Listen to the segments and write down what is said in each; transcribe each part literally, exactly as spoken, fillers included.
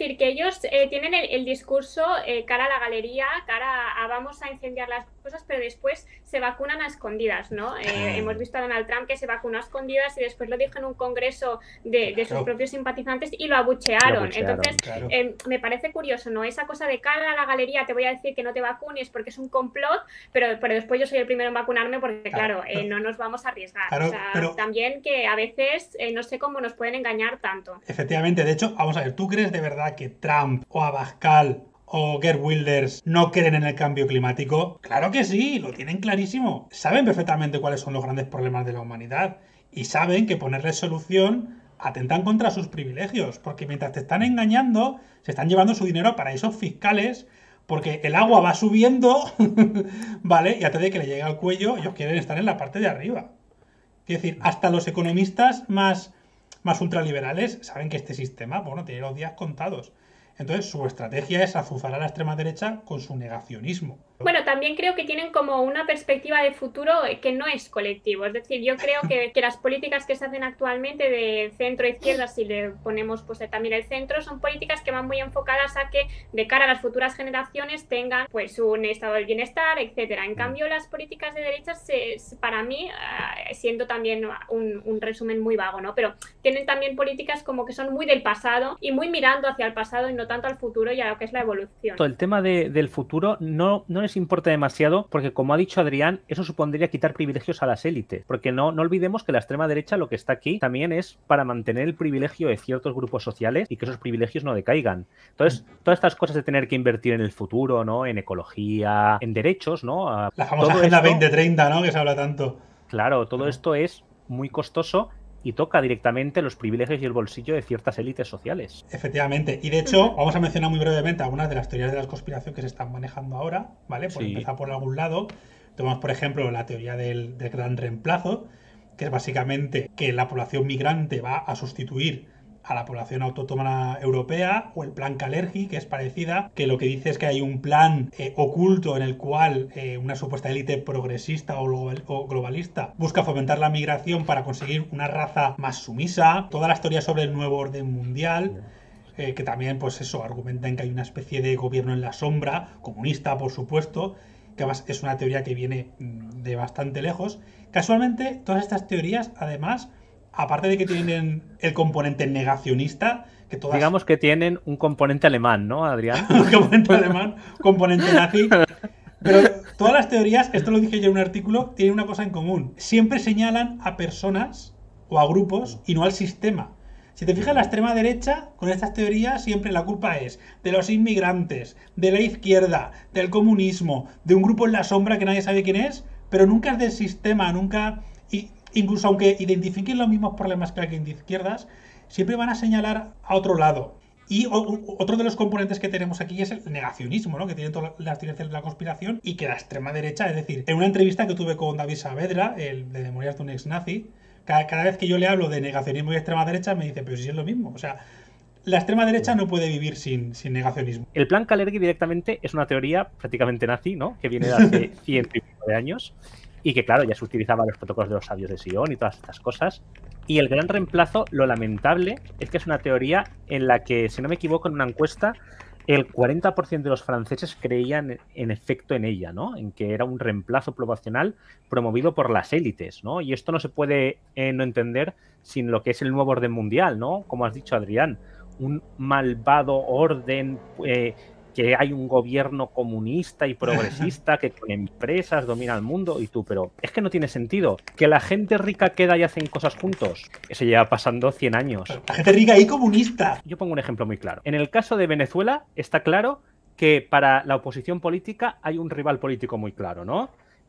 decir que ellos eh, tienen el, el discurso eh, cara a la galería, cara a, a vamos a incendiar las cosas, pero después se vacunan a escondidas, ¿no? Eh, hemos visto a Donald Trump que se vacunó a escondidas y después lo dijo en un congreso de, de sus Claro. propios simpatizantes y lo abuchearon. Lo abuchearon, Entonces, claro. eh, me parece curioso, ¿no? Esa cosa de cara a la galería te voy a decir que no te vacunes porque es un complot, pero, pero después yo soy el primero en vacunarme porque, claro, Claro, eh, no nos vamos a arriesgar. claro, O sea, pero- también que a veces eh, no sé cómo nos pueden engañar tanto. Efectivamente, de hecho, vamos a ver, ¿tú crees de verdad que Trump o Abascal o Geert Wilders no creen en el cambio climático? Claro que sí, lo tienen clarísimo. Saben perfectamente cuáles son los grandes problemas de la humanidad y saben que ponerles solución atentan contra sus privilegios, porque mientras te están engañando, se están llevando su dinero a paraísos fiscales, porque el agua va subiendo, ¿vale? Y antes de que le llegue al cuello, ellos quieren estar en la parte de arriba. Quiero decir, hasta los economistas más, más ultraliberales saben que este sistema, bueno, tiene los días contados. Entonces, su estrategia es azuzar a la extrema derecha con su negacionismo. Bueno, también creo que tienen como una perspectiva de futuro que no es colectivo. Es decir, yo creo que, que las políticas que se hacen actualmente de centro-izquierda, si le ponemos pues también el centro, son políticas que van muy enfocadas a que de cara a las futuras generaciones tengan pues un estado del bienestar, etcétera. En cambio, las políticas de derecha, se, para mí, uh, siendo también un, un resumen muy vago, ¿no? Pero tienen también políticas como que son muy del pasado y muy mirando hacia el pasado y no tanto al futuro y a lo que es la evolución. El tema de, del futuro no, no les importa demasiado porque, como ha dicho Adrián, eso supondría quitar privilegios a las élites. Porque no, no olvidemos que la extrema derecha lo que está aquí también es para mantener el privilegio de ciertos grupos sociales y que esos privilegios no decaigan. Entonces, todas estas cosas de tener que invertir en el futuro, ¿no? En ecología, en derechos, ¿no? La famosa todo Agenda esto, veinte treinta, ¿no? Que se habla tanto. Claro, todo Claro. esto es muy costoso y toca directamente los privilegios y el bolsillo de ciertas élites sociales. Efectivamente. Y de hecho, vamos a mencionar muy brevemente algunas de las teorías de la conspiración que se están manejando ahora, ¿vale? Por Sí. empezar por algún lado. Tenemos, por ejemplo, la teoría del, del gran reemplazo, que es básicamente que la población migrante va a sustituir a la población autóctona europea, o el plan Kalergi, que es parecida, que lo que dice es que hay un plan eh, oculto en el cual eh, una supuesta élite progresista o, global, o globalista busca fomentar la migración para conseguir una raza más sumisa. Todas las teorías sobre el nuevo orden mundial, eh, que también, pues eso, argumentan que hay una especie de gobierno en la sombra, comunista, por supuesto, que además es una teoría que viene de bastante lejos. Casualmente, todas estas teorías, además, aparte de que tienen el componente negacionista, que todas... Digamos que tienen un componente alemán, ¿no, Adrián? un componente alemán, componente nazi. Pero todas las teorías, esto lo dije yo en un artículo, tienen una cosa en común. Siempre señalan a personas o a grupos y no al sistema. Si te fijas, la extrema derecha, con estas teorías, siempre la culpa es de los inmigrantes, de la izquierda, del comunismo, de un grupo en la sombra que nadie sabe quién es, pero nunca es del sistema, nunca... Y incluso aunque identifiquen los mismos problemas que alguien de izquierdas, siempre van a señalar a otro lado. Y o, otro de los componentes que tenemos aquí es el negacionismo, ¿no? Que tienen todas las teorías de la conspiración y que la extrema derecha, es decir, en una entrevista que tuve con David Saavedra, el de Memorias de un ex nazi, cada, cada vez que yo le hablo de negacionismo y extrema derecha me dice, pero si es lo mismo, o sea, la extrema derecha no puede vivir sin, sin negacionismo. El plan Kalergi directamente es una teoría prácticamente nazi, ¿no? Que viene de hace ciento y pico de años y que, claro, ya se utilizaba los protocolos de los sabios de Sion y todas estas cosas. Y el gran reemplazo, lo lamentable, es que es una teoría en la que, si no me equivoco, en una encuesta, el cuarenta por ciento de los franceses creían en efecto en ella, ¿no? En que era un reemplazo poblacional promovido por las élites, ¿no? Y esto no se puede eh, no entender sin lo que es el nuevo orden mundial, ¿no? Como has dicho, Adrián, un malvado orden... Eh, que hay un gobierno comunista y progresista que con empresas domina el mundo y tú, pero es que no tiene sentido. Que la gente rica queda y hacen cosas juntos. Eso lleva pasando cien años. La gente rica y comunista. Yo pongo un ejemplo muy claro. En el caso de Venezuela está claro que para la oposición política hay un rival político muy claro, ¿no?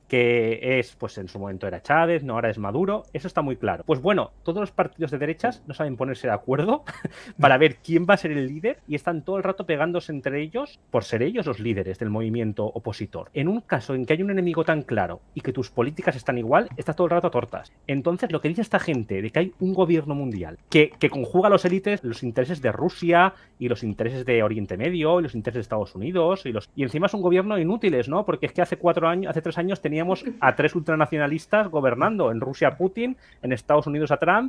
Que es, pues en su momento era Chávez, no ahora es Maduro, eso está muy claro. Pues bueno, todos los partidos de derechas no saben ponerse de acuerdo para ver quién va a ser el líder y están todo el rato pegándose entre ellos por ser ellos los líderes del movimiento opositor. En un caso en que hay un enemigo tan claro y que tus políticas están igual, estás todo el rato a tortas. Entonces lo que dice esta gente de que hay un gobierno mundial que, que conjuga a los élites los intereses de Rusia y los intereses de Oriente Medio y los intereses de Estados Unidos y, los... y encima es un gobierno inútiles, ¿no? Porque es que hace cuatro años, hace tres años teníamos a tres ultranacionalistas gobernando, en Rusia a Putin, en Estados Unidos a Trump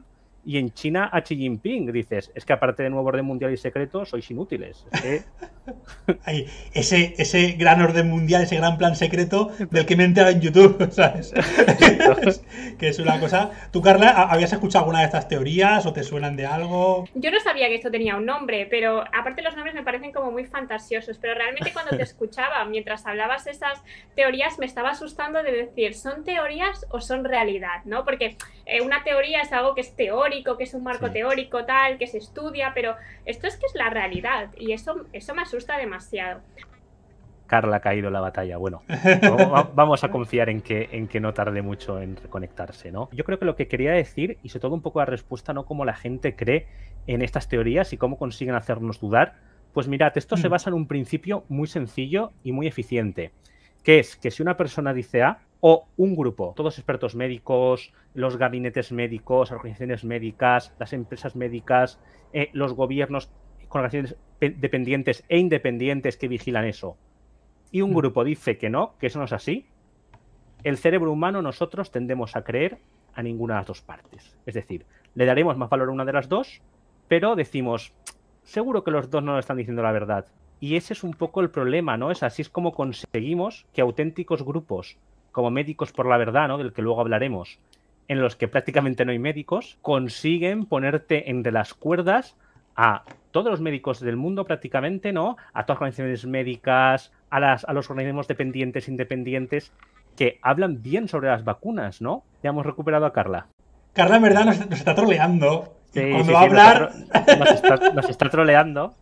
Y en China a Xi Jinping dices, es que aparte de nuevo orden mundial y secreto, sois inútiles. Es que... Ay, ese, ese gran orden mundial, ese gran plan secreto del que me he enterado en YouTube, ¿sabes? Que es una cosa... ¿Tú, Carla, habías escuchado alguna de estas teorías o te suenan de algo? Yo no sabía que esto tenía un nombre, pero aparte los nombres me parecen como muy fantasiosos, pero realmente cuando te escuchaba mientras hablabas esas teorías me estaba asustando de decir, ¿son teorías o son realidad? ¿No? Porque eh, una teoría es algo que es teórico, que es un marco Sí. teórico tal, que se estudia, pero esto es que es la realidad y eso, eso me asusta demasiado. Carla ha caído en la batalla. Bueno, vamos a confiar en que, en que no tarde mucho en reconectarse, ¿no? Yo creo que lo que quería decir, y sobre todo un poco la respuesta, ¿no? Cómo la gente cree en estas teorías y cómo consiguen hacernos dudar. Pues mirad, esto mm. se basa en un principio muy sencillo y muy eficiente, que es que si una persona dice A, o un grupo, todos expertos médicos, los gabinetes médicos, organizaciones médicas, las empresas médicas, eh, los gobiernos con organizaciones dependientes e independientes que vigilan eso, y un grupo dice que no, que eso no es así, el cerebro humano nosotros tendemos a creer a ninguna de las dos partes. Es decir, le daremos más valor a una de las dos, pero decimos, seguro que los dos no nos están diciendo la verdad. Y ese es un poco el problema, ¿no? Es así es como conseguimos que auténticos grupos, como Médicos por la Verdad, ¿no? Del que luego hablaremos, en los que prácticamente no hay médicos, consiguen ponerte entre las cuerdas a todos los médicos del mundo prácticamente, ¿no? A todas las organizaciones médicas, a, las, a los organismos dependientes, independientes, que hablan bien sobre las vacunas, ¿no? Ya hemos recuperado a Carla. Carla en verdad nos, nos está troleando. Sí, cuando sí, va sí, a hablar... Nos está, nos está troleando.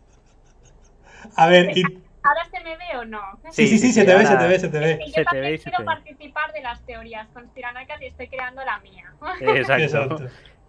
A ver, y... ¿Ahora se me ve o no? Sí, sí, sí, sí, se, te ahora... ve, se te ve, se te ve. Es que yo se también te ve, quiero te participar de las teorías conspiranoicas y estoy creando la mía. Exacto. Exacto.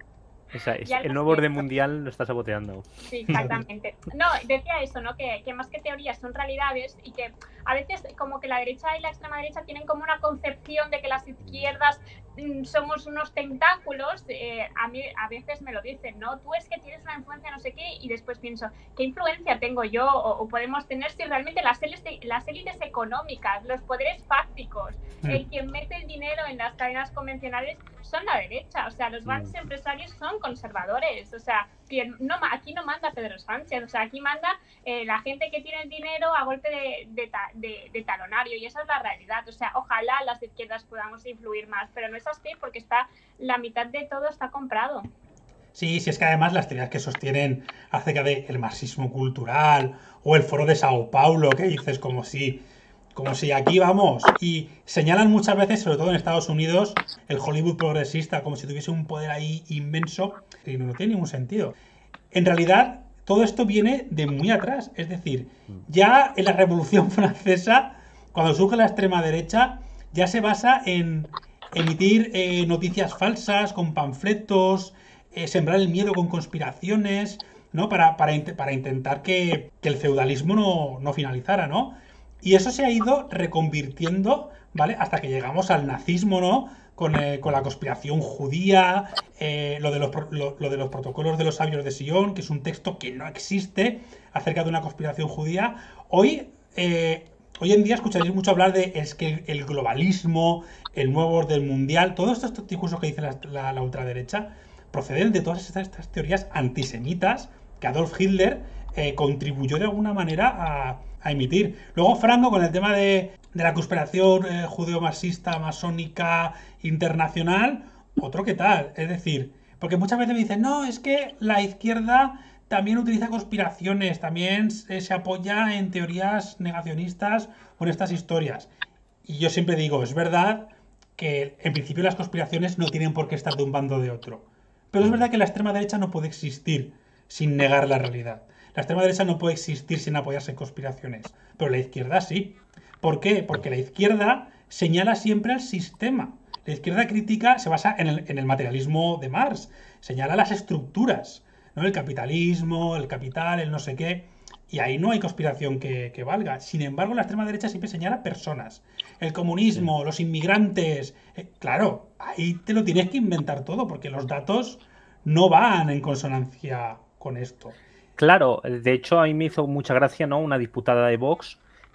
O sea, es, Ya el lo nuevo orden siento. mundial lo está saboteando. Sí, exactamente. No, decía eso, ¿no? Que, que más que teorías son realidades y que a veces como que la derecha y la extrema derecha tienen como una concepción de que las izquierdas mmm, somos unos tentáculos. Eh, a mí a veces me lo dicen, ¿no? Tú es que tienes una influencia no sé qué y después pienso, ¿qué influencia tengo yo o, o podemos tener si realmente las élites, las élites económicas, los poderes fácticos, mm. el quien mete el dinero en las cadenas convencionales son la derecha? O sea, los grandes mm. empresarios son conservadores, o sea, no, aquí no manda Pedro Sánchez, o sea, aquí manda eh, la gente que tiene el dinero a golpe de, de, de, de talonario, y esa es la realidad. O sea, ojalá las izquierdas podamos influir más, pero no es así porque está la mitad de todo está comprado. Sí, sí, es que además las teorías que sostienen acerca del marxismo cultural o el foro de Sao Paulo, que dices como si... Como si aquí vamos, y señalan muchas veces, sobre todo en Estados Unidos, el Hollywood progresista, como si tuviese un poder ahí inmenso, y no, no tiene ningún sentido. En realidad, todo esto viene de muy atrás, es decir, ya en la Revolución Francesa, cuando surge la extrema derecha, ya se basa en emitir eh, noticias falsas, con panfletos, eh, sembrar el miedo con conspiraciones, ¿no? Para, para, para intentar que, que el feudalismo no, no finalizara, ¿no? Y eso se ha ido reconvirtiendo, ¿vale? Hasta que llegamos al nazismo, ¿no? Con, eh, con la conspiración judía, eh, lo, de los, lo, lo de los protocolos de los sabios de Sion, que es un texto que no existe acerca de una conspiración judía. Hoy, eh, hoy en día escucharéis mucho hablar de es que el globalismo, el nuevo orden mundial, todos estos discursos que dice la, la, la ultraderecha proceden de todas estas, estas teorías antisemitas que Adolf Hitler eh, contribuyó de alguna manera a... a emitir. Luego Franco con el tema de, de la conspiración eh, judeo-marxista, masónica, internacional, otro que tal. Es decir, porque muchas veces me dicen, no, es que la izquierda también utiliza conspiraciones, también eh, se apoya en teorías negacionistas o en estas historias. Y yo siempre digo, es verdad que en principio las conspiraciones no tienen por qué estar de un bando o de otro. Pero es verdad que la extrema derecha no puede existir sin negar la realidad. La extrema derecha no puede existir sin apoyarse en conspiraciones, pero la izquierda sí. ¿Por qué? Porque la izquierda señala siempre al sistema. La izquierda crítica se basa en el, en el materialismo de Marx, señala las estructuras, ¿no? El capitalismo, el capital, el no sé qué, y ahí no hay conspiración que, que valga. Sin embargo, la extrema derecha siempre señala personas. El comunismo, sí. Los inmigrantes, eh, claro, ahí te lo tienes que inventar todo, porque los datos no van en consonancia con esto. Claro, de hecho a mí me hizo mucha gracia, ¿no? Una diputada de Vox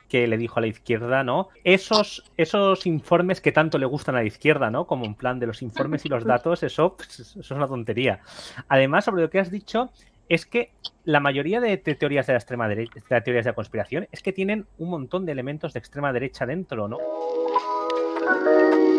que le dijo a la izquierda, ¿no? Esos, esos informes que tanto le gustan a la izquierda, ¿no? Como en plan de los informes y los datos, eso, pues, eso es una tontería. Además, sobre lo que has dicho, es que la mayoría de te teorías de la extrema derecha, de teorías de la conspiración, es que tienen un montón de elementos de extrema derecha dentro, ¿no?